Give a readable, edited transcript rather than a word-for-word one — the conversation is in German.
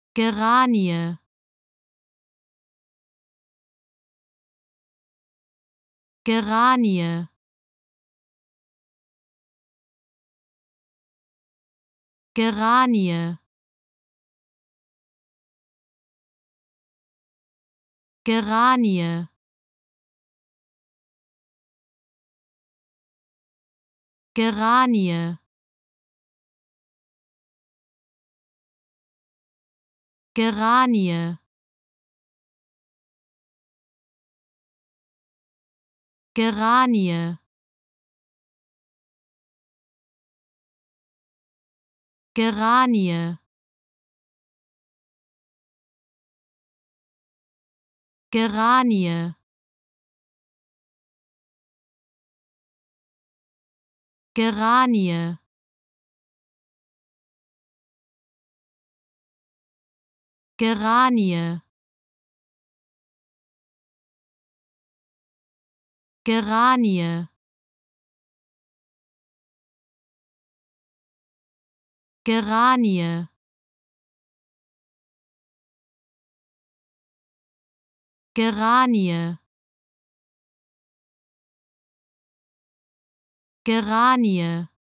Geranie, Geranie, Geranie, Geranie, Geranie, Geranie, Geranie, Geranie, Geranie, Geranie, Geranie, Geranie, Geranie, Geranie, Geranie,